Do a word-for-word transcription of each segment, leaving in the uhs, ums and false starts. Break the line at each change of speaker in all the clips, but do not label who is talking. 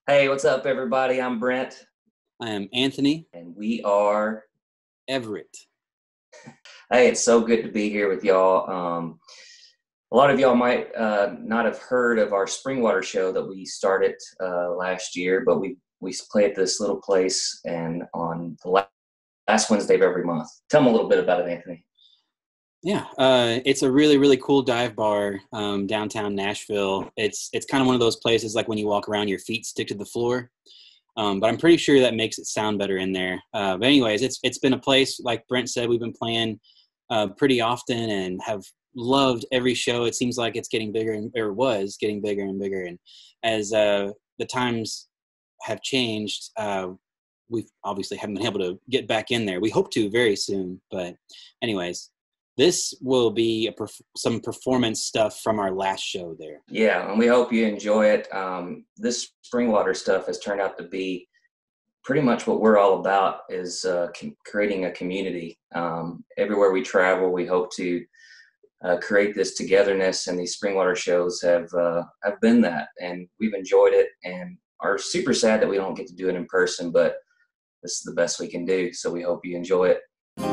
Hey, what's up, everybody? I'm Brent,
I am Anthony
and we are.
Everett.
Hey, it's so good to be here with y'all. Um, a lot of y'all might uh, not have heard of our Springwater show that we started uh, last year, but we we play at this little place and on the la- last Wednesday of every month. Tell them a little bit about it, Anthony.
Yeah, uh, it's a really, really cool dive bar um, downtown Nashville. It's it's kind of one of those places like when you walk around, your feet stick to the floor. Um, but I'm pretty sure that makes it sound better in there. Uh, but anyways, it's it's been a place, like Brent said, we've been playing uh, pretty often and have loved every show. It seems like it's getting bigger and or was getting bigger and bigger. And as uh, the times have changed, uh, we obviously haven't been able to get back in there. We hope to very soon. But anyways, this will be a perf- some performance stuff from our last show there.
Yeah, and we hope you enjoy it. Um, this Springwater stuff has turned out to be pretty much what we're all about is uh, com- creating a community. Um, everywhere we travel, we hope to uh, create this togetherness, and these Springwater shows have uh, have been that, and we've enjoyed it, and are super sad that we don't get to do it in person, but this is the best we can do. So we hope you enjoy it.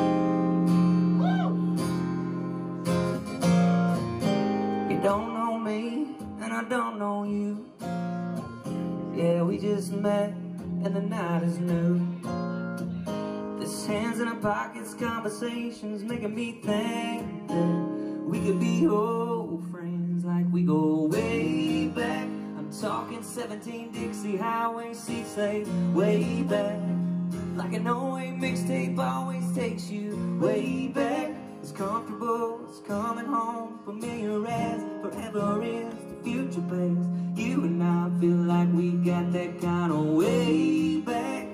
You don't know me, and I don't know you. Yeah, we just met, and the night is new. This hands in our pockets, conversations making me think that we could be old friends like we go way back. I'm talking seventeen Dixie Highway seats laid way back. Like an oh eight mixtape always takes you way back. It's comfortable, it's coming home, familiar as forever is the future past. You and I feel like we got that kind of way back.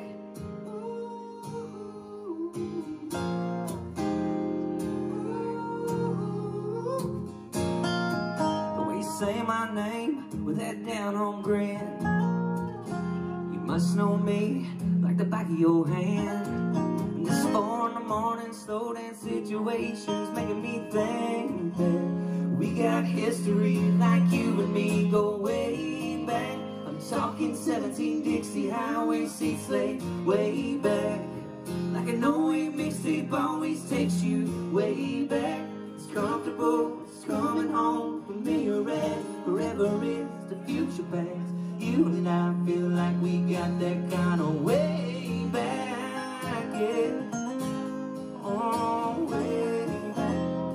The way you say my name with that down-home grin, you must know me like the back of your hand. And this four in the morning slow dance situations making me think that we got history like you and me go way back. I'm talking seventeen Dixie Highway seats laid way back. Like an oh eight mixtape always takes you way back. It's comfortable, it's coming home, familiar as forever is the future past. You and I feel like we got that kind of way back, yeah. Oh, way back.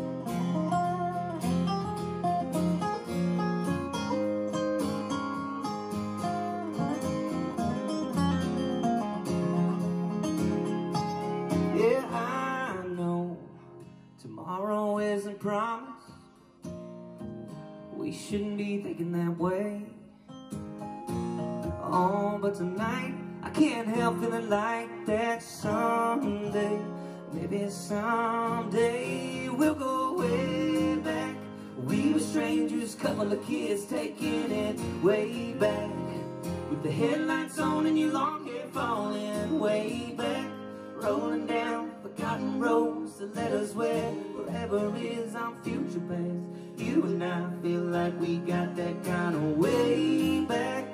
Yeah, I know tomorrow isn't promised. We shouldn't be thinking that way. Oh, but tonight I can't help feeling like that someday, maybe someday we'll go way back. We were strangers, couple of kids taking it way back. With the headlights on and your long hair falling way back. Rolling down forgotten roads that let us where forever is our future past. You and I feel like we got that kind of way back.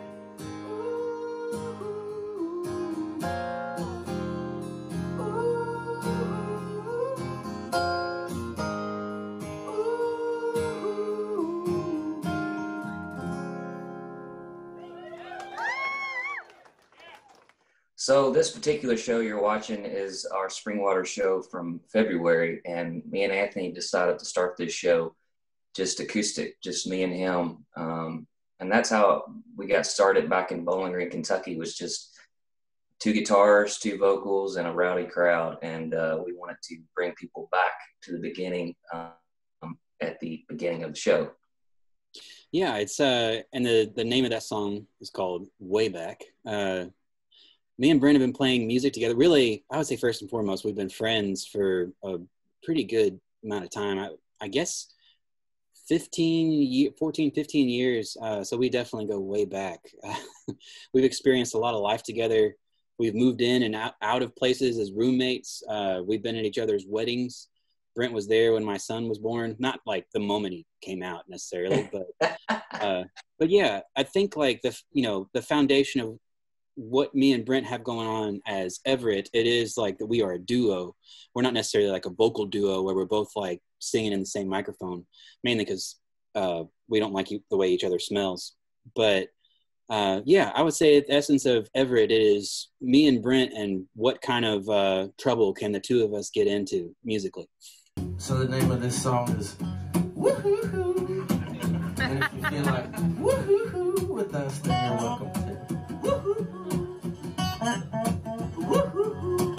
So this particular show you're watching is our Springwater show from February, and me and Anthony decided to start this show just acoustic, just me and him. Um, and that's how we got started back in Bowling Green, Kentucky, was just two guitars, two vocals, and a rowdy crowd. And uh, we wanted to bring people back to the beginning um, at the beginning of the show.
Yeah, it's uh, and the the name of that song is called Way Back. Uh, me and Brent have been playing music together. Really, I would say first and foremost, we've been friends for a pretty good amount of time. I, I guess fifteen, fourteen, fifteen years. Uh, so we definitely go way back. We've experienced a lot of life together. We've moved in and out, out of places as roommates. Uh, we've been at each other's weddings. Brent was there when my son was born. Not like the moment he came out necessarily, but Uh, but yeah, I think like the, you know, the foundation of what me and Brent have going on as Everette, it is like that we are a duo. We're not necessarily like a vocal duo where we're both like singing in the same microphone, mainly because uh, we don't like the way each other smells. But uh, yeah, I would say the essence of Everette is me and Brent, and what kind of uh, trouble can the two of us get into musically.
So the name of this song is Woo-Hoo-Hoo. And if you feel like Woo-Hoo-Hoo with us, then you're welcome to. Woo-Hoo-Hoo. Woo-Hoo-Hoo.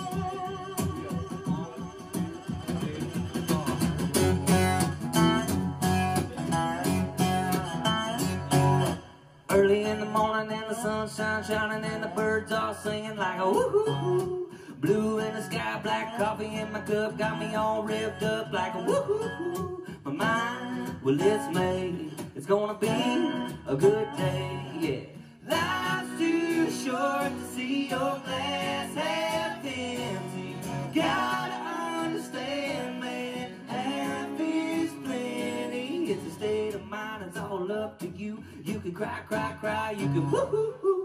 Early in the morning and the sunshine shining and the birds all singing like a woo-hoo-hoo. Blue in the sky, black coffee in my cup, got me all revved up like a woo-hoo-hoo. My mind, well it's made, it's gonna be a good day, yeah. Life's too short to see your glass half empty. Gotta understand, man, half is plenty. It's a state of mind, it's all up to you. You can cry, cry, cry, you can woo-hoo-hoo.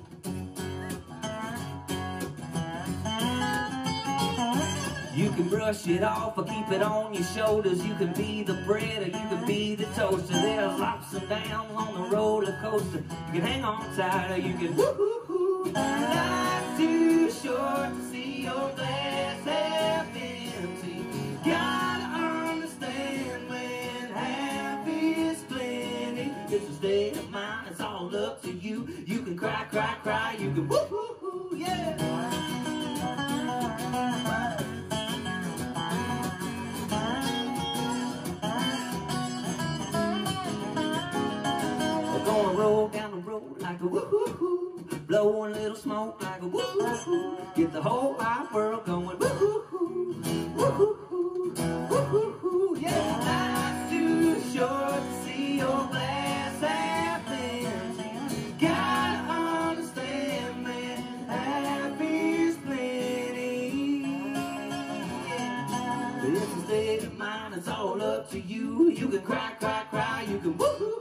You can brush it off or keep it on your shoulders. You can be the bread or you can be the toaster. There's ups and downs on the roller coaster. You can hang on tight or you can woo-hoo-hoo. Life's too short to see your glass half empty. Gotta understand when half is plenty. It's a state of mind, it's all up to you. You can cry, cry, cry, you can woo-hoo-hoo, yeah. Gonna roll down the road like a woo-hoo-hoo, blow a little smoke like a woo-hoo-hoo, get the whole wide world going woo-hoo-hoo, woo-hoo-hoo, woo-hoo-hoo, yeah. Life's too short to see your glass half empty. Gotta understand, man, half is plenty. Yeah. It's a state of mind, it's all up to you. You can cry, cry, cry, you can woo-hoo-hoo.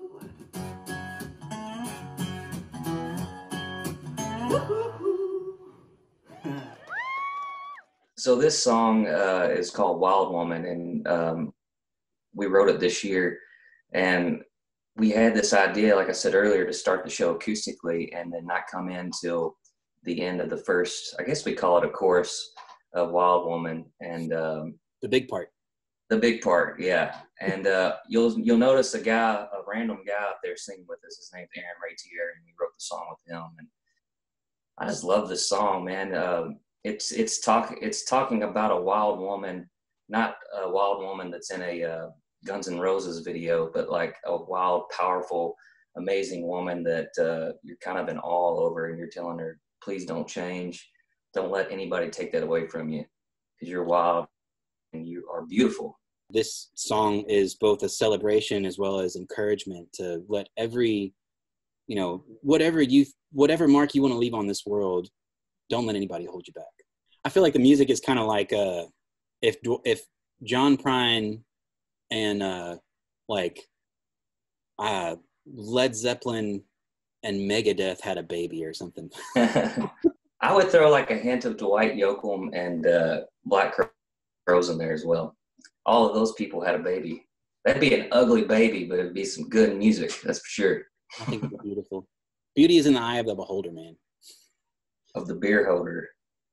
So this song uh, is called Wild Woman, and um, we wrote it this year. And we had this idea, like I said earlier, to start the show acoustically and then not come in till the end of the first, I guess we call it a chorus of Wild Woman. And um,
the big part.
The big part, yeah. And uh, you'll you'll notice a guy, a random guy out there singing with us. His name's Aaron Ratier, and we wrote the song with him. And I just love this song, man. Um, it's it's talk it's talking about a wild woman, not a wild woman that's in a uh, Guns N' Roses video, but like a wild, powerful, amazing woman that uh, you're kind of in awe over, and you're telling her, please don't change, don't let anybody take that away from you, because you're wild and you are beautiful.
This song is both a celebration as well as encouragement to let every, you know, whatever you, whatever mark you want to leave on this world, don't let anybody hold you back. I feel like the music is kind of like uh, if if John Prine and uh, like uh, Led Zeppelin and Megadeth had a baby or something.
I would throw like a hint of Dwight Yoakam and uh, Black Crowes in there as well. All of those people had a baby. That'd be an ugly baby, but it'd be some good music, that's for sure.
I think it's beautiful. Beauty is in the eye of the beholder, man.
Of the beer holder.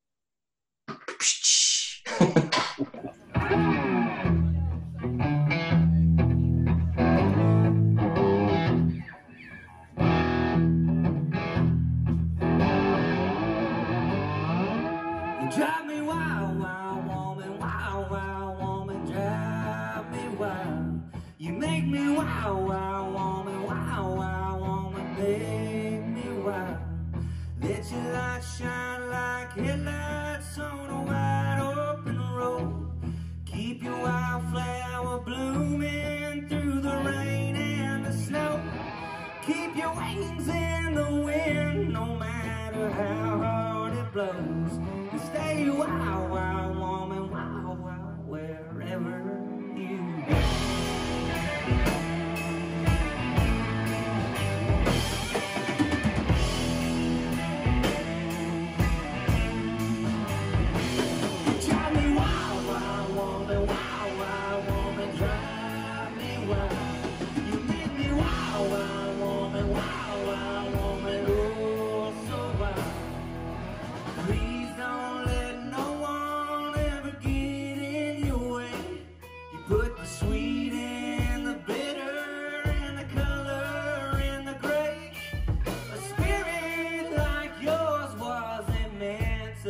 You drive me wild, wild woman, wild, wild woman, drive me wild. You make me wild, wild woman, wild, wild woman, make me wild. Let your light shine like headlights on a wide open road. Keep your wildflower blooming through the rain and the snow. Keep your wings in the wind, no matter how hard it blows. And stay wild, wild woman, wild, wild, wherever you go.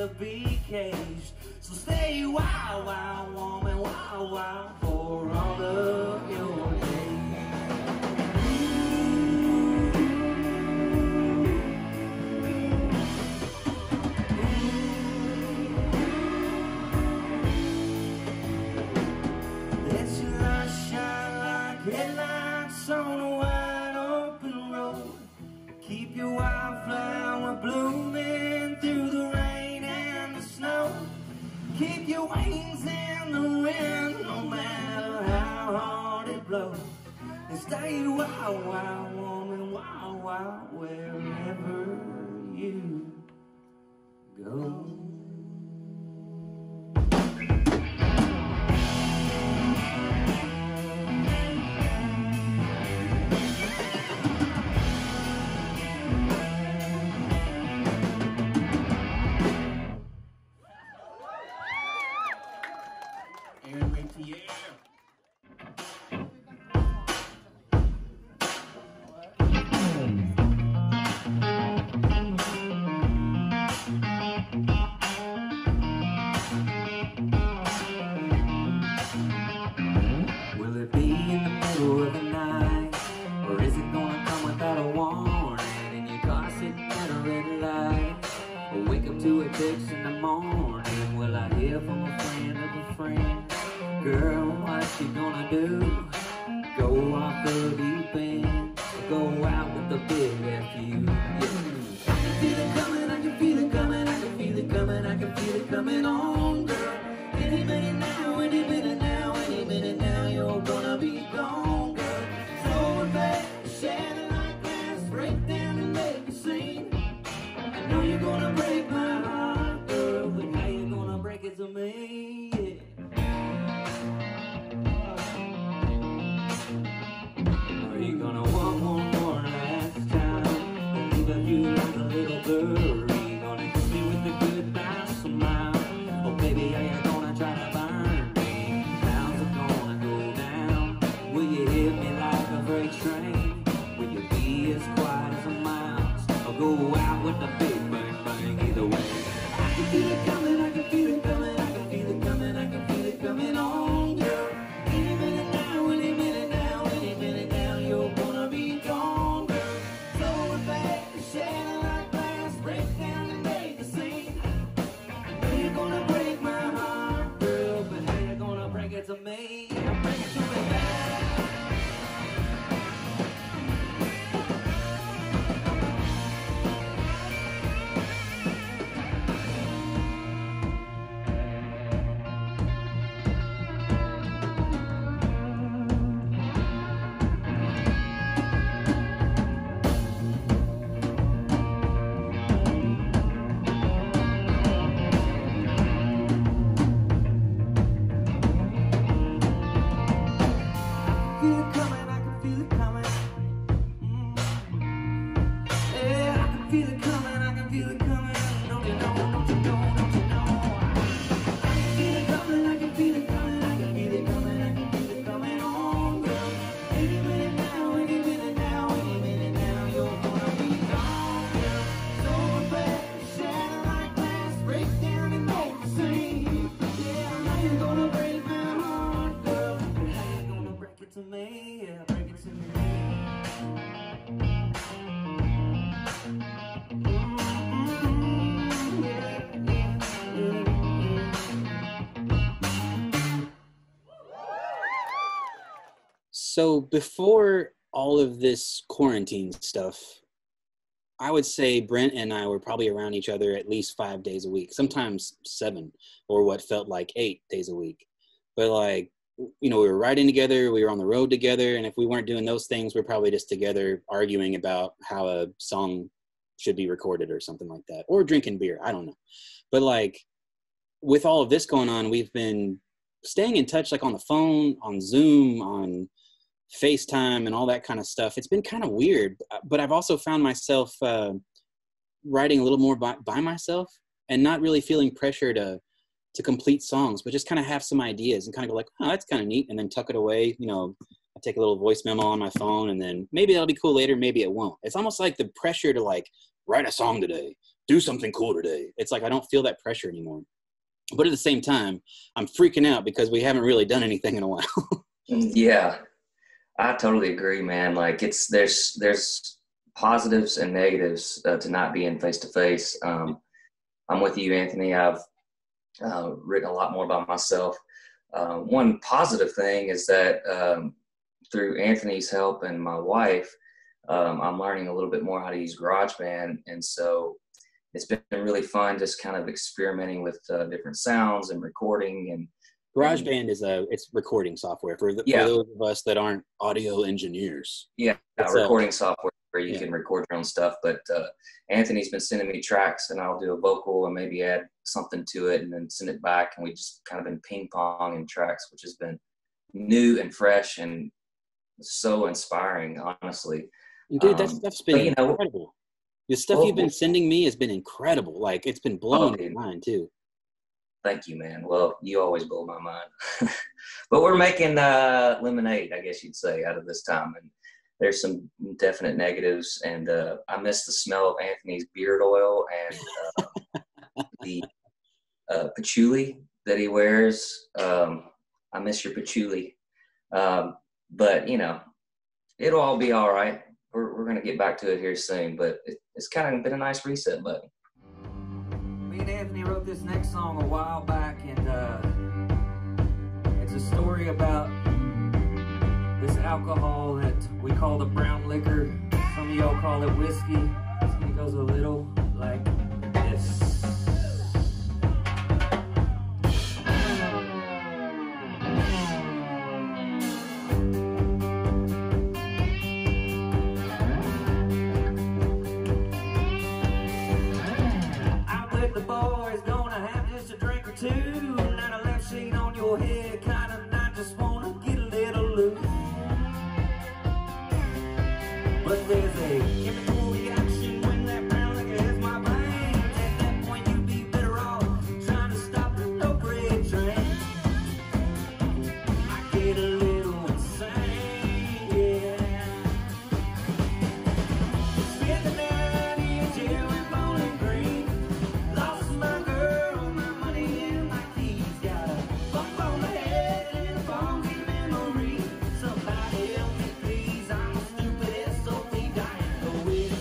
never be caged. So stay wild, wild woman, wild, wild for all of your days. Let your light shine like headlights on a wide open road. Keep your wildflower blooming through the rain and the snow. Keep your wings in the wind, no matter how hard it blows. And stay wild, wild woman, wild, wild wherever you go. Will it be in the middle of the night, or is it gonna come without a warning? In your car sitting at a red light, or wake up to a text in the morning? Will I hear from a friend of a friend? Girl, what you gonna do? Go off the deep end, or go out with the big F U? Yeah. I can feel it coming, I can feel it coming, I can feel it coming, I can feel it coming on, girl. Any minute now, any minute now, any minute now, you're gonna be gone, girl. So bad, shatter like glass, break down and make a scene. I know you're gonna break my heart, girl, but how you gonna break it to me? Yeah. Are you gonna walk one more last time and leave a view like a little bird? Are you gonna kiss me with a goodbye smile? Or maybe are you gonna try to burn me? How's it gonna go down? Will you hit me like a freight train? Will you be as quiet as a mouse, or go out with a big bang bang? Either way, I can feel it coming, I can feel it coming, I can feel it coming, I can feel it coming on, girl. Any minute now, any minute now, any minute now, you're gonna be gone, girl. So fast, shatter like glass, break down and make a scene. I know you're gonna break my heart, girl, but how you gonna break it to me? Break it to me. Feel it coming, I can feel it coming. Mm. Yeah, I can feel it coming, I can feel it coming. Don't you know, don't you know, don't you know? I can feel it coming, I can feel it coming, I can feel it coming, I can feel it coming on, girl. Any minute now, any minute now, any minute now, you're gonna be gone, girl. So fast, shatter like glass, break down and make a scene. Yeah, I know you're gonna break my heart, girl, but how you gonna break it to me? Yeah, break it to me. Mm-hmm. Yeah, yeah, yeah, yeah.
So before all of this quarantine stuff, I would say Brent and I were probably around each other at least five days a week, sometimes seven, or what felt like eight days a week. But like, you know, we were riding together, we were on the road together, and if we weren't doing those things, we're probably just together arguing about how a song should be recorded or something like that, or drinking beer, I don't know. But like, with all of this going on, we've been staying in touch, like on the phone, on Zoom, on FaceTime, and all that kind of stuff. It's been kind of weird, but I've also found myself uh, writing a little more by, by myself, and not really feeling pressure to to complete songs, but just kind of have some ideas and kind of go like, oh, that's kind of neat, and then tuck it away. You know, I take a little voice memo on my phone, and then maybe that'll be cool later, maybe it won't. It's almost like the pressure to like write a song today, do something cool today. It's like I don't feel that pressure anymore. But at the same time, I'm freaking out because we haven't really done anything in a while.
Yeah, I totally agree, man. Like it's there's there's positives and negatives uh, to not being face to face. Um I'm with you, Anthony. I've uh, written a lot more about myself. Uh, one positive thing is that um, through Anthony's help and my wife, um, I'm learning a little bit more how to use GarageBand, and so it's been really fun just kind of experimenting with uh, different sounds and recording. And
GarageBand is a it's recording software for, the,
yeah.
for those of us that aren't audio engineers.
Yeah,
it's
recording
a,
software where you yeah. can record your own stuff. But uh, Anthony's been sending me tracks, and I'll do a vocal and maybe add something to it, and then send it back. And we just kind of been ping ponging tracks, which has been new and fresh and so inspiring, honestly.
Dude, that um, stuff's been
you know,
incredible. The stuff well, you've been sending me has been incredible. Like, it's been blowing okay. my mind, too.
Thank you, man. Well, you always blow my mind. But we're making uh, lemonade, I guess you'd say, out of this time. And there's some definite negatives. And uh, I miss the smell of Anthony's beard oil and uh, the uh, patchouli that he wears. Um, I miss your patchouli. Um, but, you know, it'll all be all right. We're, we're going to get back to it here soon, but it, it's kind of been a nice reset button.
Me and Anthony wrote this next song a while back, and uh, it's a story about this alcohol that we call the brown liquor. Some of y'all call it whiskey. It goes a little like this. Two, not a left shade on your head, kind of not just wanna get a little loose. But there's a chemical reaction when that brown liquor hits my brain. At that point you'd be better off trying to stop the dope red train. I get a little insane, yeah. Spent the night in jail in Bowling Green. Lost my girl. Somebody help me please, I'm a stupid S O B dying, go with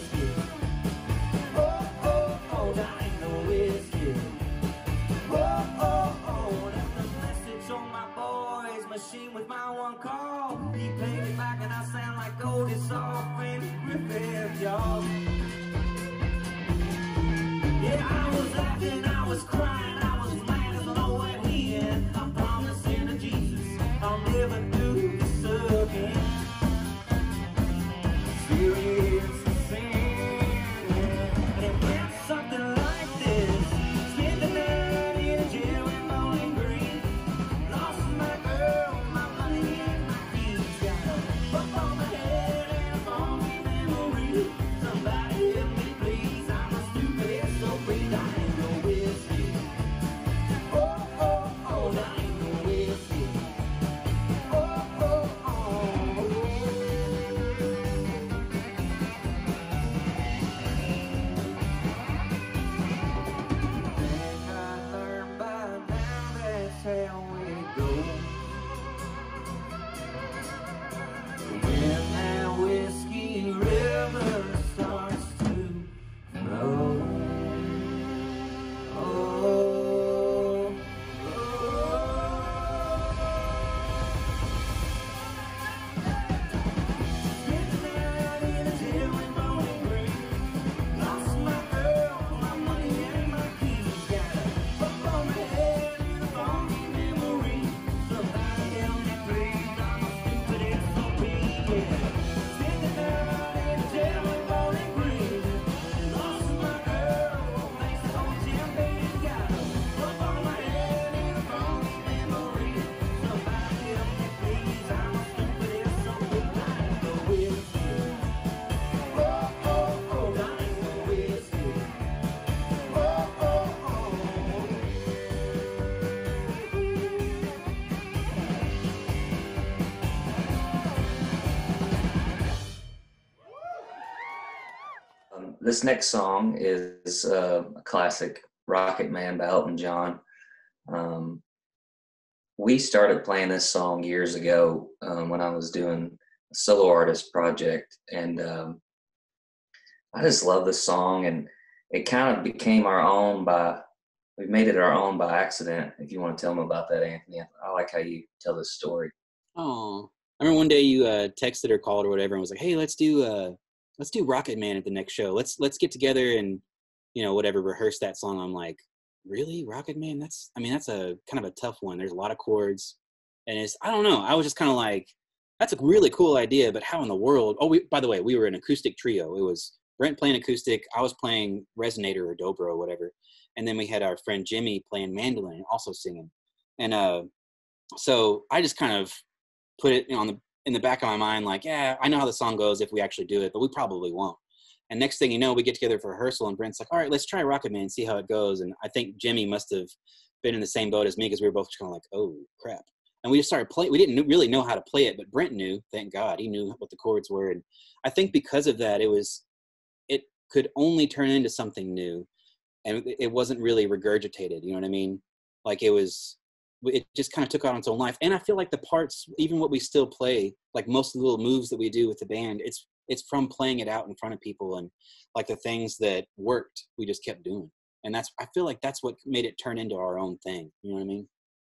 this next song is uh, a classic, Rocket Man by Elton John. Um, we started playing this song years ago um, when I was doing a solo artist project, and um, I just love this song, and it kind of became our own by, we made it our own by accident. If you want to tell them about that, Anthony, I like how you tell this story.
Oh, I remember one day you uh, texted or called or whatever and was like, hey, let's do uh, let's do Rocket Man at the next show. Let's let's get together and, you know, whatever, rehearse that song. I'm like, really? Rocket Man? That's, I mean, that's a kind of a tough one. There's a lot of chords, and it's, I don't know. I was just kind of like, that's a really cool idea, but how in the world? Oh, we, by the way, we were an acoustic trio. It was Brent playing acoustic, I was playing resonator or dobro or whatever, and then we had our friend Jimmy playing mandolin, also singing. And uh, so I just kind of put it on the in the back of my mind, like, yeah, I know how the song goes if we actually do it, but we probably won't. And next thing you know, we get together for rehearsal, and Brent's like, all right, let's try Rocket Man and see how it goes. And I think Jimmy must have been in the same boat as me, because we were both kind of like, oh, crap. And we just started playing. We didn't really know how to play it, but Brent knew, thank God. He knew what the chords were. And I think because of that, it was, it could only turn into something new. And it wasn't really regurgitated, you know what I mean? Like it was, it just kind of took on its own life. And I feel like the parts, even what we still play, like most of the little moves that we do with the band, it's it's from playing it out in front of people, and like the things that worked, we just kept doing. And that's, I feel like that's what made it turn into our own thing. You know what I mean?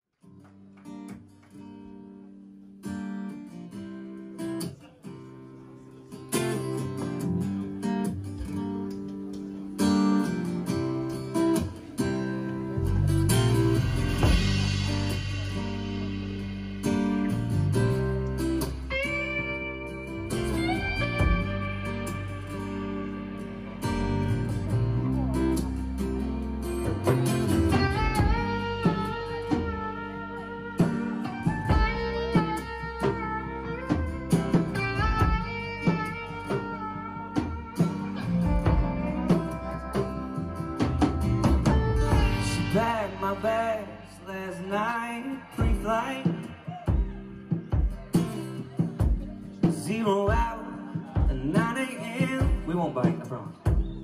Packed my bags last night, pre-flight. Zero hour at nine a m We won't bite, I promise.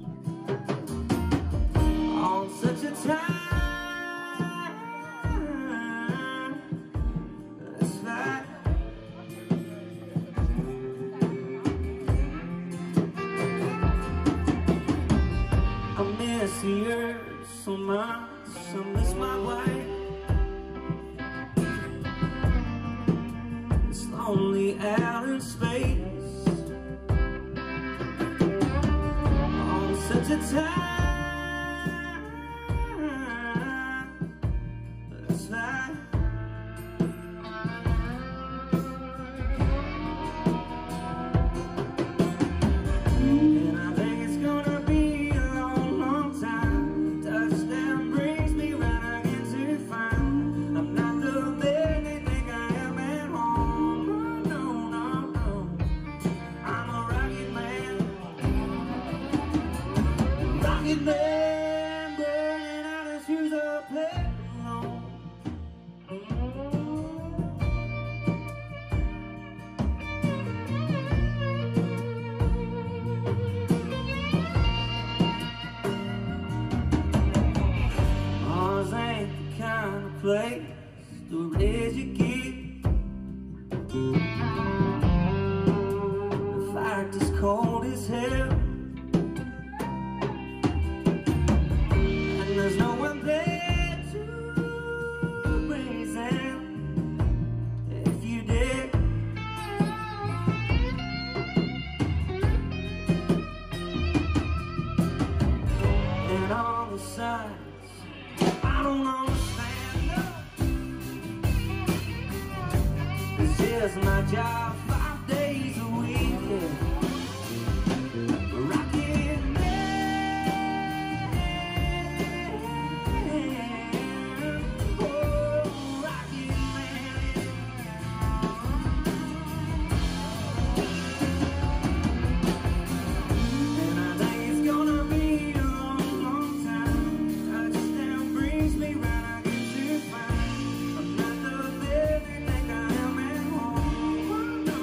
On such a time, that's right. I miss the earth so much. I miss my wife. It's lonely out in space on such a time. That's right. And I think it's gonna be a long, long time. Touchdown brings me right again to find I'm not the man they think I am at home. No, no, no, I'm a rocket man. Rocket man, burning out his fuse up there alone. Mars ain't the kind of place to raise your kid. The fact is cold as hell, and there's no one there to raise them if you did. And all the sides I don't understand. This is my job five days a week. Rocket man, oh, rocket man. And I think it's gonna be a long, long time. Touchdown brings me right again to find I'm not the man they think I am at home. No,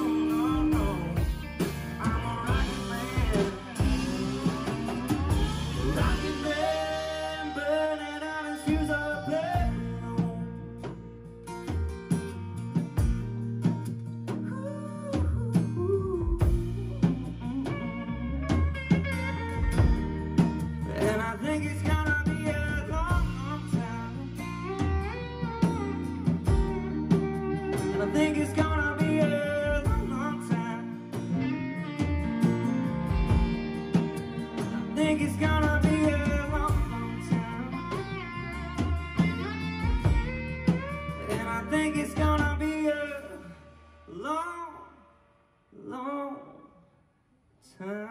think it's gonna be a long, long time. And I think it's gonna be a long, long time.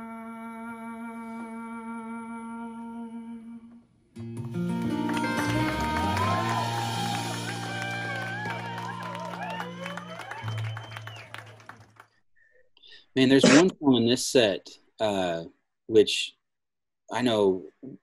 Man, there's one song in this set, uh, which I know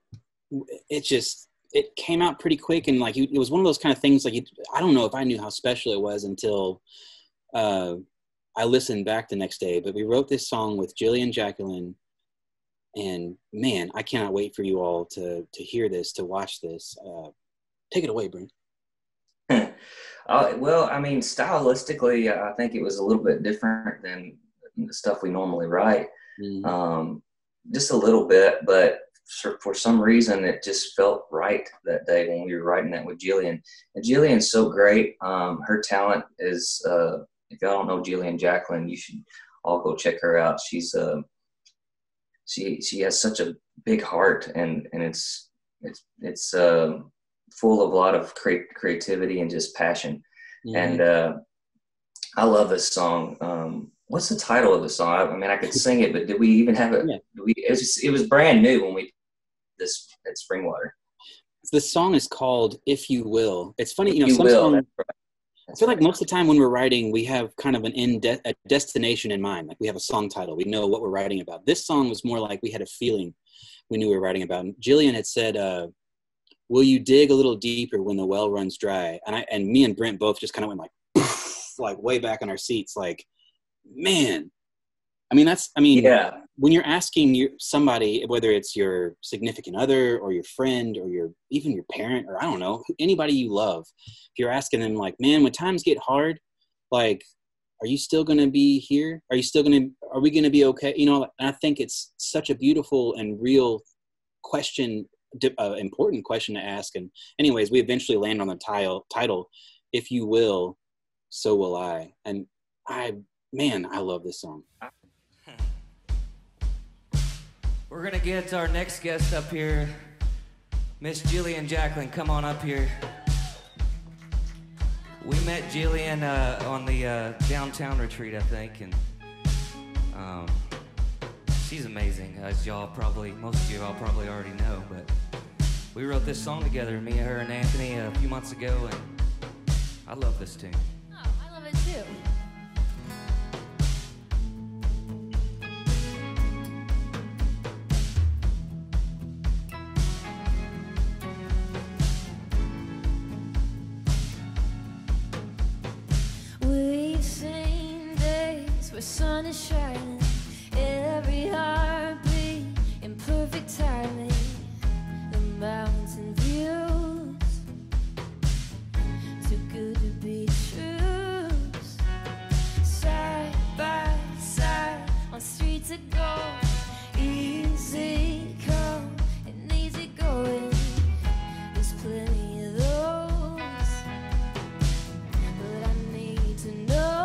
it just, it came out pretty quick. And like, it was one of those kind of things, like, I don't know if I knew how special it was until uh, I listened back the next day. But we wrote this song with Jillian Jacqueline. And man, I cannot wait for you all to to hear this, to watch this. Uh, take it away, Brent.
uh, well, I mean, stylistically, I think it was a little bit different than the stuff we normally write. Mm-hmm. Um, just a little bit, but for, for some reason, it just felt right that day when we were writing that with Jillian. And Jillian's so great. Um, her talent is, uh, if y'all don't know Jillian Jacqueline, you should all go check her out. She's uh, she she has such a big heart, and and it's it's it's uh, full of a lot of cre- creativity and just passion. Mm-hmm. And uh, I love this song. Um, what's the title of the song? I, I mean, I could sing it, but did we even have it? Yeah. Did we, it was just, it was brand new when we did this at Springwater.
The song is called "If You Will." It's funny, you know.
You
some
will.
songs,
That's right. That's
I feel
right.
like most of the time when we're writing, we have kind of an in de- a destination in mind. Like we have a song title, we know what we're writing about. This song was more like we had a feeling we knew we were writing about. And Jillian had said, uh, "Will you dig a little deeper when the well runs dry?" And I and me and Brent both just kind of went like, like way back in our seats, like, man. I mean, that's, I mean,
yeah.
When you're asking your, somebody, whether it's your significant other or your friend or your, even your parent, or I don't know, anybody you love, if you're asking them like, man, when times get hard, like, are you still going to be here? Are you still going to, are we going to be okay? You know, and I think it's such a beautiful and real question, uh, important question to ask. And anyways, we eventually land on the tile, title, "If You Will, So Will I." And I, man, I love this song.
We're gonna get our next guest up here, Miss Jillian Jacqueline. Come on up here. We met Jillian uh, on the uh, downtown retreat, I think, and um, she's amazing, as y'all probably, most of you all probably already know. But we wrote this song together, me, her, and Anthony, a few months ago, and I love this tune.
Oh, I love it too. The sun is shining, every heartbeat in perfect timing. The mountain views, too good to be true. Side by side on streets of gold, easy come and easy going. There's plenty of those, but I need to know.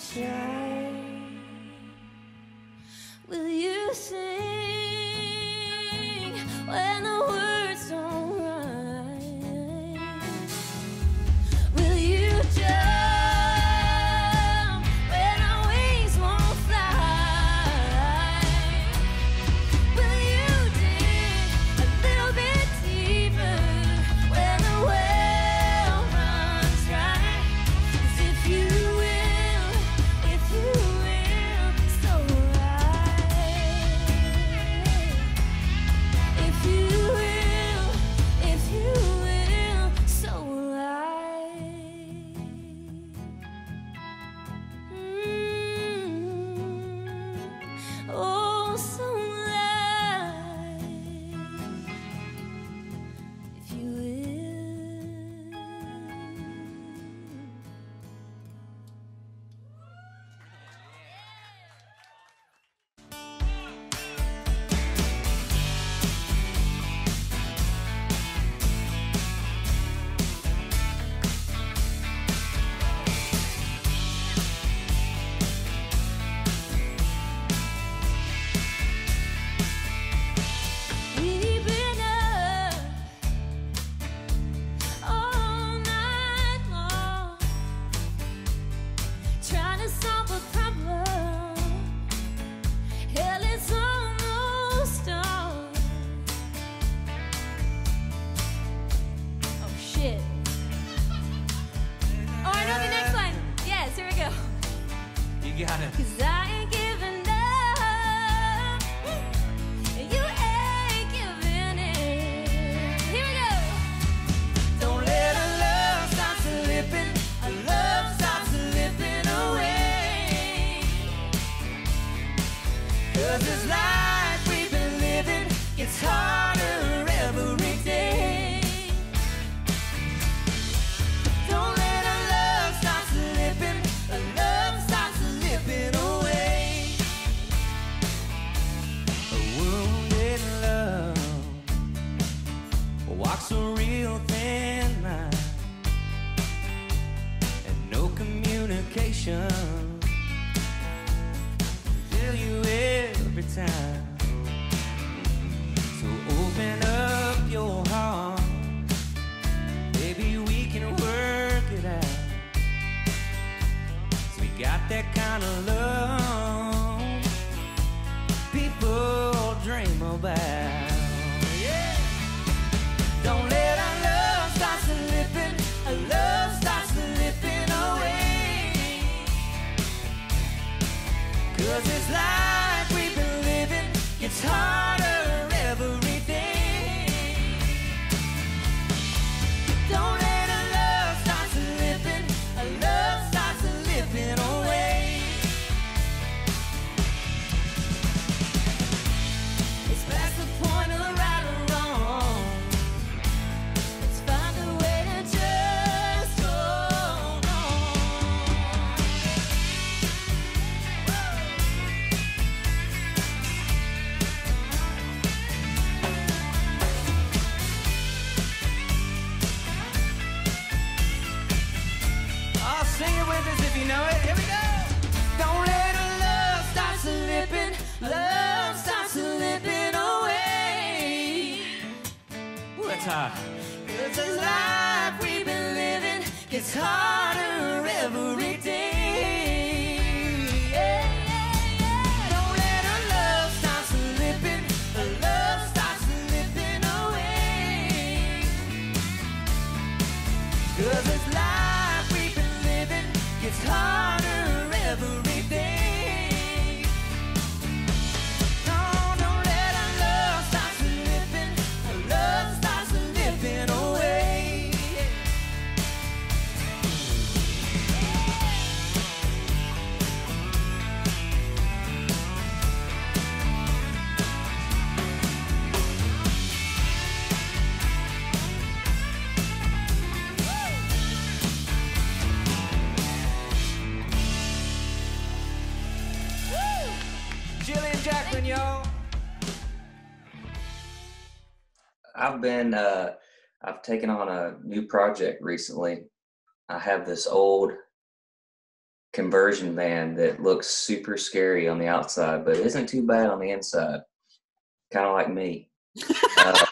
try. Will you sing when the words don't rhyme? Will you jump when our wings won't fly? Will you dig a little bit deeper when the well runs dry? 'Cause if you will, if you will, so will I. If you will, if you will, so will I. Mm. Oh, so will I. If you will. We've been up all night long, trying to solve a problem. Hell, it's almost done. Oh shit. Oh, I know the next line. Yes, here we go.
You got it.
'Cause I ain't giving up, and you ain't giving in. Here we go.
Don't let our love start slipping. Our love starts slipping away. 'Cause this life we've been living gets harder every day. Don't let our love start slipping. Our love starts slipping away. A wounded love walks a real thin line, and no communication tell you every time. So open up your heart, maybe we can work it out. 'Cause we got that kind of love people dream about. Yeah. Don't let our love start slipping. Our love starts slipping away. 'Cause this life we've been living gets harder every day. Don't let our love start slipping. Our love starts slipping away. It's past the point of right or wrong. Let's find a way to just hold on. Oh, sing it with us if you know it. Here we go. Don't let our love start slipping. Love starts slipping away. Ooh, that's hard. 'Cause this life we've been living gets harder every day. Yeah, yeah, yeah. Don't let our love start slipping. Our love starts slipping away. 'Cause this life we've been living gets harder every day. No, don't let our love start slipping. Our love starts slipping away. Jillian Jackman, y'all.
I've been, uh, I've taken on a new project recently. I have this old conversion van that looks super scary on the outside, but isn't too bad on the inside. Kind of like me. Uh,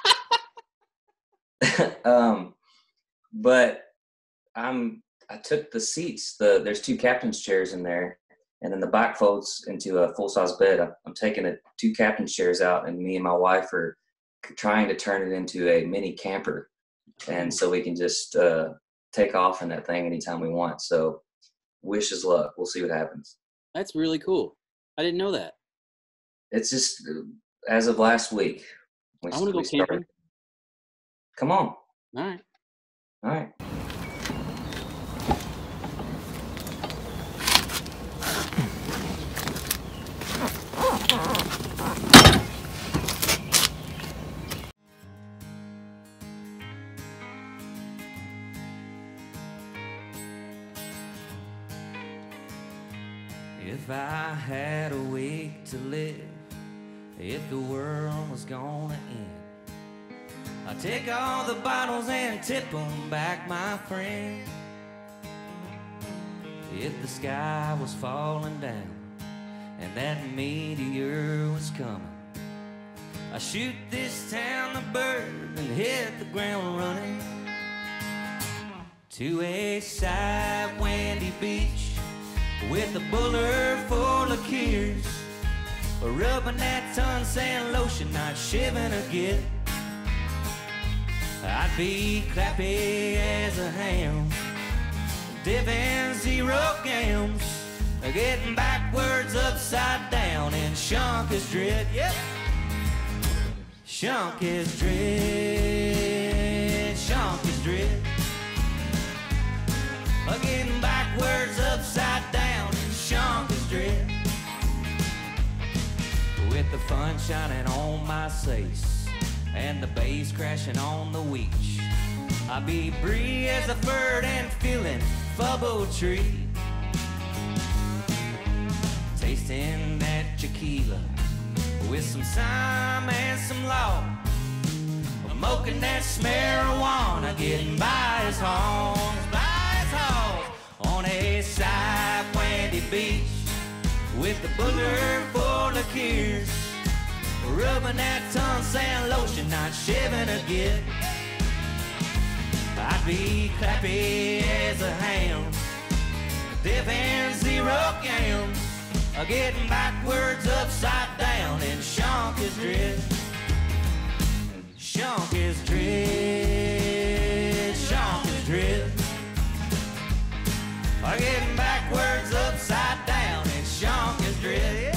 um, but I'm, I took the seats, the, there's two captain's chairs in there, and then the back folds into a full-size bed. I'm, I'm taking the two captain's chairs out, and me and my wife are trying to turn it into a mini camper. And so we can just uh, take off in that thing anytime we want. So wish us luck. We'll see what happens.
That's really cool. I didn't know that.
It's just as of last week. We,
I want to go
started.
camping.
Come on.
All right.
All right.
If I had a week to live, if the world was gonna end, I'd take all the bottles and tip them back, my friend. If the sky was falling down and that meteor was coming, I'd shoot this town the bird and hit the ground running to a side windy beach with a buller full of tears, rubbing that sun sand lotion, not shivering a git. I'd be clappy as a ham, dipping zero gams, getting backwards upside down and shunk as dread. Yep, shunk as dread, shunk as dread. Getting backwards upside down and shunk as dread. With the sun shining on my face and the bass crashing on the weech, I'll be free as a bird and feeling bubble tree, tasting that tequila with some thyme and some law, smoking that marijuana, getting by his horns, by his horns, on a side windy beach with the booger full of tears, rubbing that tongue sand lotion, not shaving a git. I'd be clappy as a ham, dipping zero gams, getting backwards upside down and shunk his dread. Shunk his dread, shunk his dread. Getting backwards upside down and shunk his dread.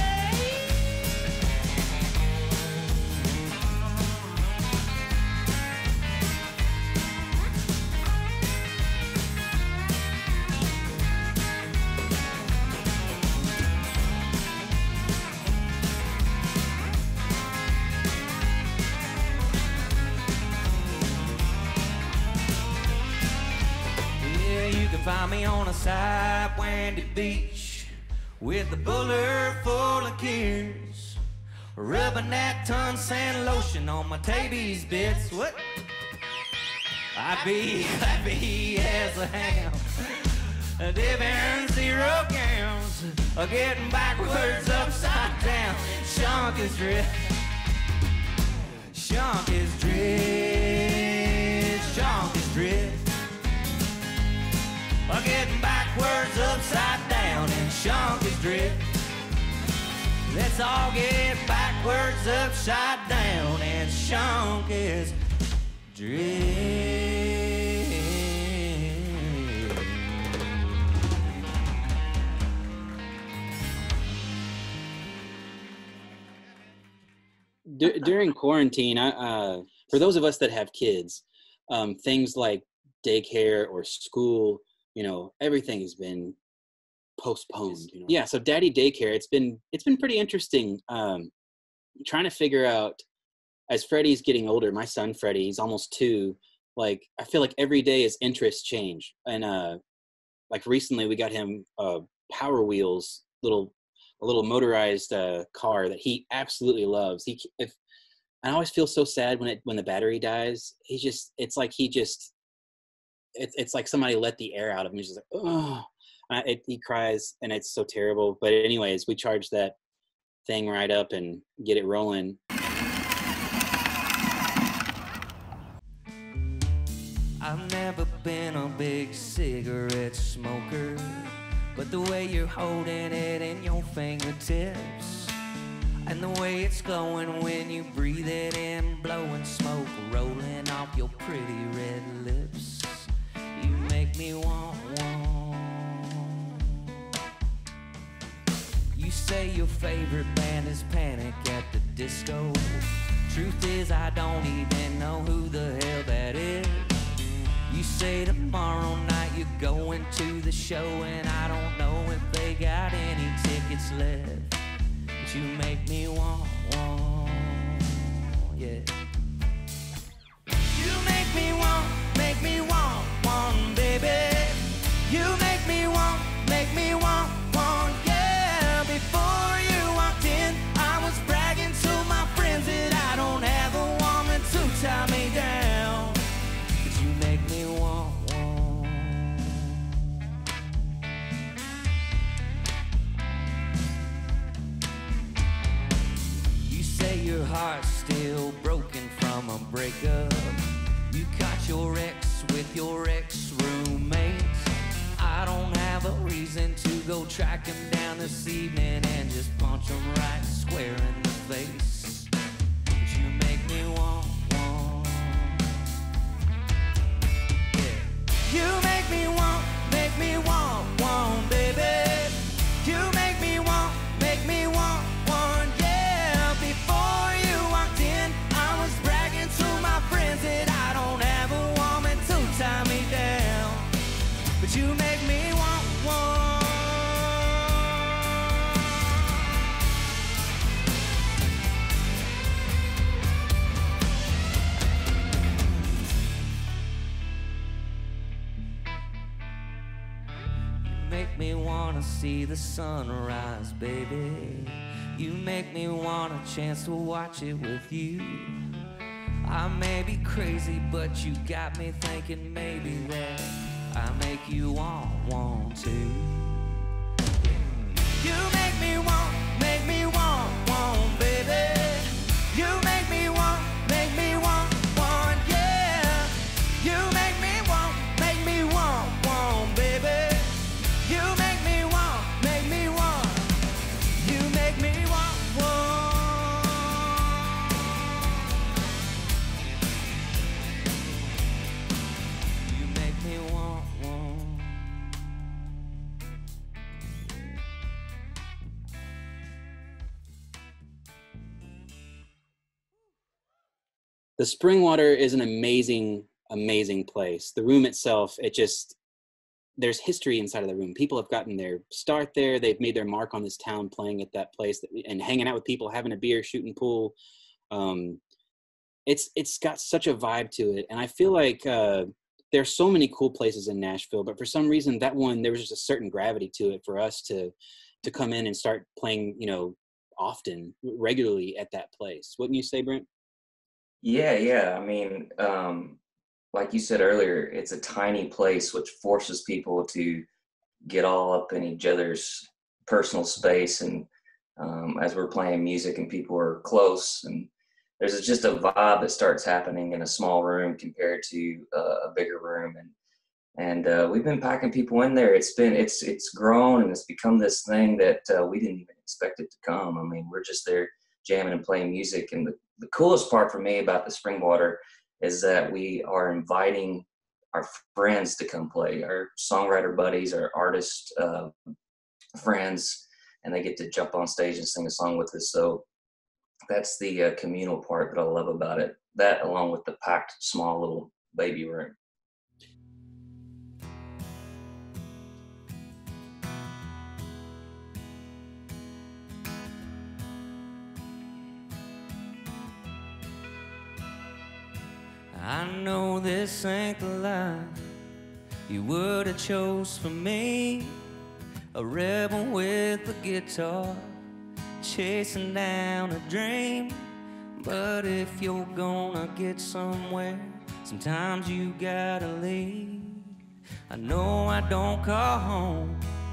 Find me on a side windy beach with a buller full of tears, rubbing that ton sand lotion on my tabies bits. What? I'd be happy as a ham, dipping zero gams, getting backwards upside down, shunk his drip, shunk his drip, shunk his drip. Getting backwards upside down and shunk his drip. Let's all get backwards upside down and shunk his drip.
D- during quarantine, I, uh, for those of us that have kids, um, things like daycare or school, you know, everything has been postponed. You know? Yeah. So daddy daycare, it's been, it's been pretty interesting. Um, trying to figure out, as Freddie's getting older, my son, Freddie, he's almost two. Like, I feel like every day his interests change. And, uh, like recently we got him, uh, Power Wheels, little, a little motorized, uh, car that he absolutely loves. He, if, I always feel so sad when it, when the battery dies. He just, it's like, he just, It's it's like somebody let the air out of him. He's just like, oh, I, it, he cries, and it's so terrible. But anyways, we charge that thing right up and get it rolling.
I've never been a big cigarette smoker, but the way you're holding it in your fingertips, and the way it's glowing when you breathe it in, blowing smoke, rolling off your pretty red lips, you make me want one. You say your favorite band is Panic at the Disco. Truth is, I don't even know who the hell that is. You say tomorrow night you're going to the show, and I don't know if they got any tickets left, but you make me want one, yeah. You make me want, make me want one, baby. You make me want, make me want one, yeah. Before you walked in, I was bragging to my friends that I don't have a woman to tie me down. Make me want one. You say your heart's still broken from a breakup. You caught your ex with your ex-roommate. I don't have a reason to go track him down this evening and just punch him right square in the face. But you make me want. You make me want, make me want one, baby. You make me want, make me want one, yeah. Before you walked in, I was bragging to my friends that I don't have a woman to tie me down, but you make me want one. Make me wanna see the sunrise, baby. You make me want a chance to watch it with you. I may be crazy, but you got me thinking maybe that I make you want one too. You make me want, make me want one, baby. You make me want, make me want one, yeah. You make me want, make me want one, baby. You make me want, make me want, you make me want one. You make me want one.
The Springwater is an amazing, amazing place. The room itself, it just, there's history inside of the room. People have gotten their start there. They've made their mark on this town playing at that place that, and hanging out with people, having a beer, shooting pool. Um, it's it's got such a vibe to it. And I feel like uh, there's so many cool places in Nashville, but for some reason that one, there was just a certain gravity to it for us to to come in and start playing, you know, often, regularly at that place. Wouldn't you say, Brent?
Yeah, yeah. I mean, um, like you said earlier, it's a tiny place which forces people to get all up in each other's personal space. And um, as we're playing music and people are close, and there's just a vibe that starts happening in a small room compared to uh, a bigger room. And and uh, we've been packing people in there. It's been it's it's grown, and it's become this thing that uh, we didn't even expect it to come. I mean, we're just there jamming and playing music. And the, the coolest part for me about the Springwater is that we are inviting our friends to come play, our songwriter buddies, our artist uh, friends, and they get to jump on stage and sing a song with us. So that's the uh, communal part that I love about it. That, along with the packed, small little baby room.
I know this ain't the life you would have chose for me. A rebel with a guitar, chasing down a dream. But if you're gonna get somewhere, sometimes you gotta leave. I know I don't call home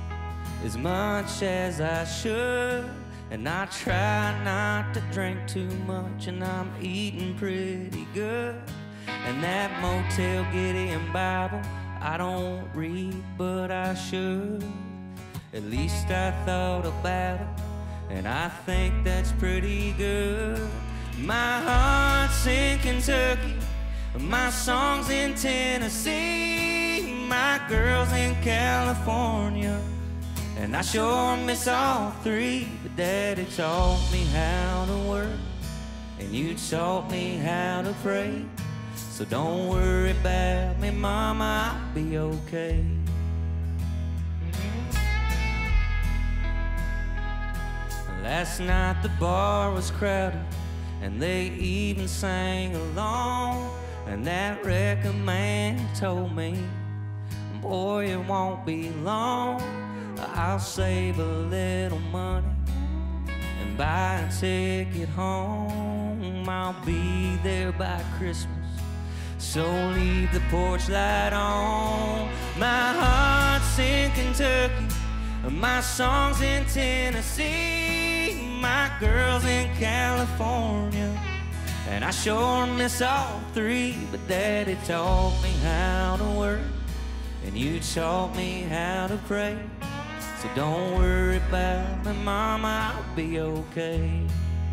as much as I should. And I try not to drink too much, and I'm eating pretty good. And that Motel Gideon Bible I don't read, but I should. At least I thought about it, and I think that's pretty good. My heart's in Kentucky, my song's in Tennessee, my girl's in California, and I sure miss all three. But Daddy taught me how to work, and you taught me how to pray. So don't worry about me, Mama, I'll be okay. Last night the bar was crowded, and they even sang along. And that record man told me, boy, it won't be long. I'll save a little money and buy a ticket home. I'll be there by Christmas, so leave the porch light on. My heart's in Kentucky, my song's in Tennessee, my girl's in California, and I sure miss all three. But Daddy taught me how to work, and you taught me how to pray. So don't worry about me, Mama, I'll be okay.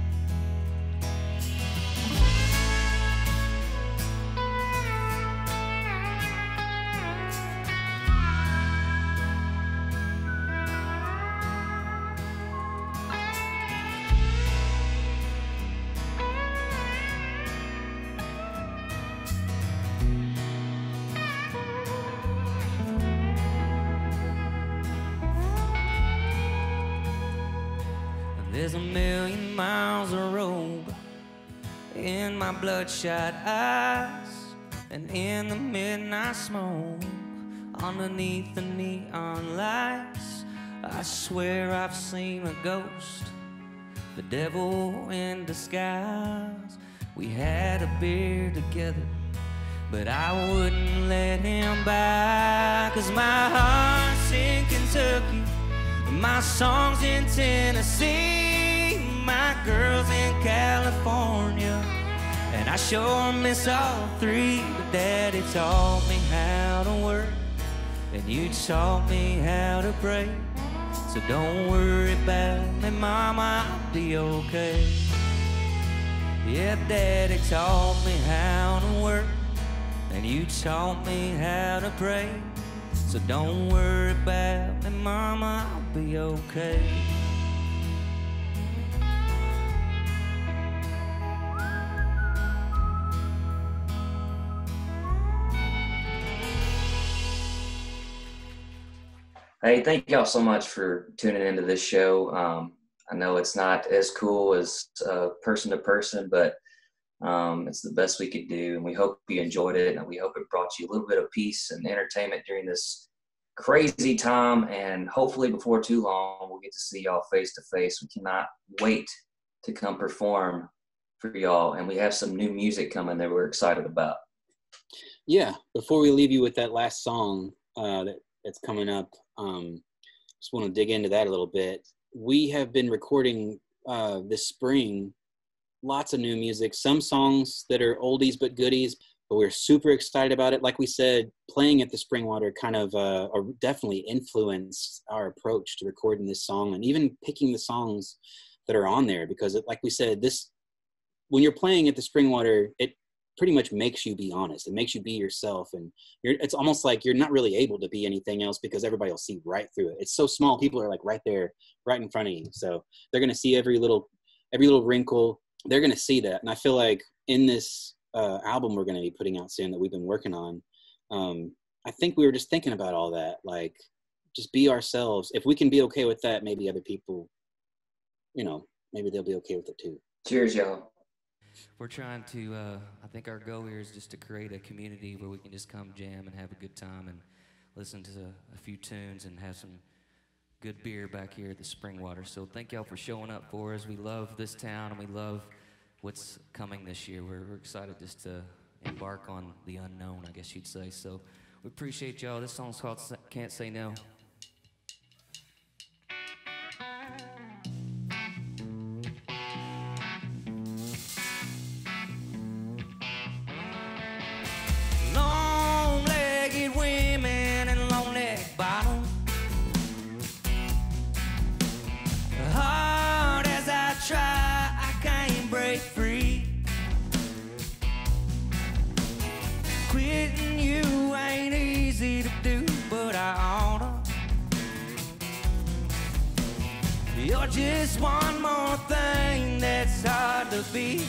There's a million miles of road in my bloodshot eyes, and in the midnight smoke underneath the neon lights, I swear I've seen a ghost, the devil in disguise. We had a beer together, but I wouldn't let him by. 'Cause my heart's in Kentucky, my song's in Tennessee, my girl's in California, and I sure miss all three. But Daddy taught me how to work, and you taught me how to pray. So don't worry about me, Mama, I'll be okay. Yeah, Daddy taught me how to work, and you taught me how to pray. So don't worry about me, Mama, I'll be okay.
Hey, thank y'all so much for tuning into this show. Um, I know it's not as cool as uh, person to person, but um, it's the best we could do, and we hope you enjoyed it, and we hope it brought you a little bit of peace and entertainment during this crazy time. And hopefully before too long, we'll get to see y'all face to face. We cannot wait to come perform for y'all, and we have some new music coming that we're excited about.
Yeah, before we leave you with that last song uh, that, that's coming up, um, just want to dig into that a little bit. We have been recording uh, this spring lots of new music, some songs that are oldies but goodies, but we're super excited about it. Like we said, playing at the Springwater kind of uh, definitely influenced our approach to recording this song, and even picking the songs that are on there, because it, like we said, this, when you're playing at the Springwater, it pretty much makes you be honest. It makes you be yourself, and you're, it's almost like you're not really able to be anything else because everybody will see right through it. It's so small. People are like right there, right in front of you. So they're going to see every little, every little wrinkle. They're going to see that. And I feel like in this uh, album we're going to be putting out soon that we've been working on, um, I think we were just thinking about all that, like just be ourselves. If we can be okay with that, maybe other people, you know, maybe they'll be okay with it too.
Cheers, y'all.
We're trying to, uh, I think our goal here is just to create a community where we can just come jam and have a good time and listen to a, a few tunes and have some good beer back here at the Springwater. So thank y'all for showing up for us. We love this town, and we love what's coming this year. We're, we're excited just to embark on the unknown, I guess you'd say. So we appreciate y'all. This song's called Can't Say No. You're just one more thing that's hard to beat.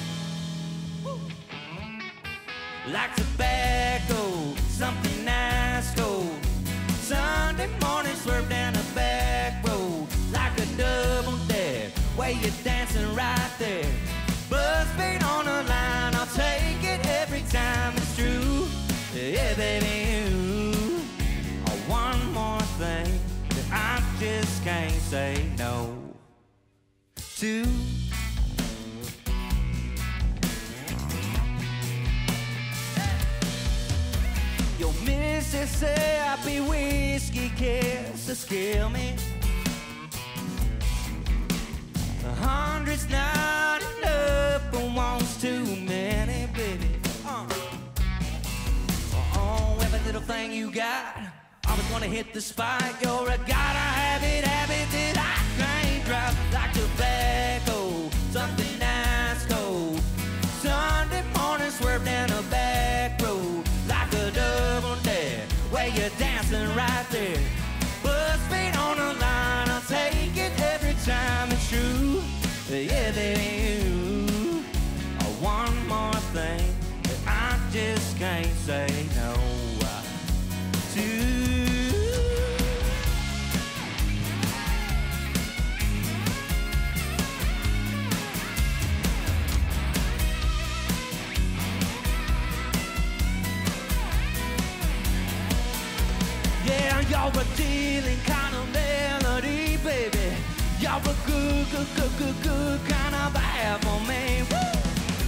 Like tobacco, something nice gold. Sunday morning, swerve down a back road. Like a double dare, where you're dancing right there. Buzz beat on the line, I'll take it every time it's true. Yeah, baby, you are one more thing that I just can't say no to. Your Mississippi whiskey kisses kill me. A hundred's not enough, but one's too many, baby. Uh. Oh, every little thing you got, always wanna hit the spot. You're a gotta have it, habit that I can't drop. Like tobacco, something nice cold. Sunday morning, swerve down a back road. Like a double dare, where you're dancing right there. Buzz feet on the line, I'll take it every time it's true. Yeah, baby, you are one more thing that I just can't say no to. Yeah, you're a dealing kind of melody, baby. You're a good, good, good, good, good kind of bad for me. Woo!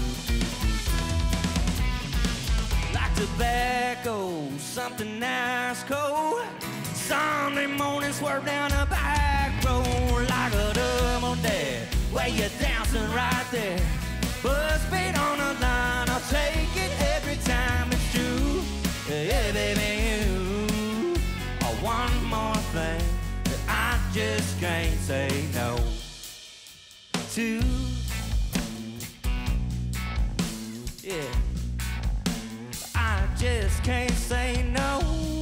Like tobacco, something nice cold. Sunday morning, swerve down a back road. Like a double dare, where you're dancing right there. Buzz beat on the line, I'll take it every time it's true. Yeah, baby, you are one more thing that I just can't say no to. Yeah, I just can't say no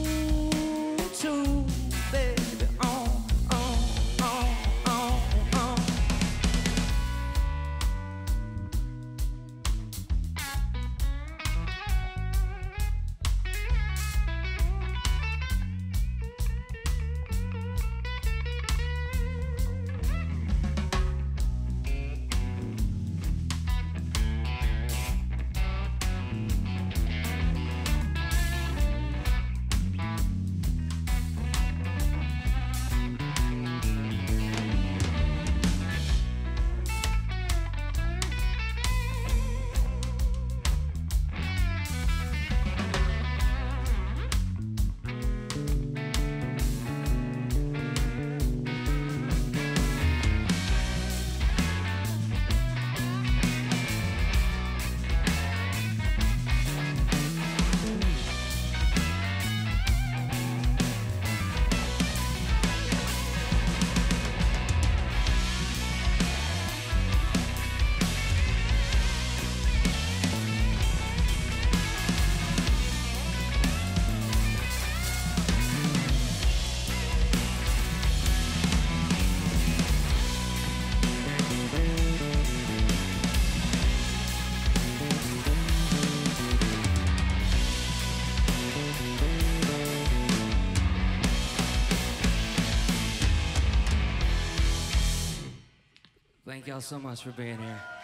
to, baby. Oh, oh, oh, oh, oh. Thank y'all so much for being here.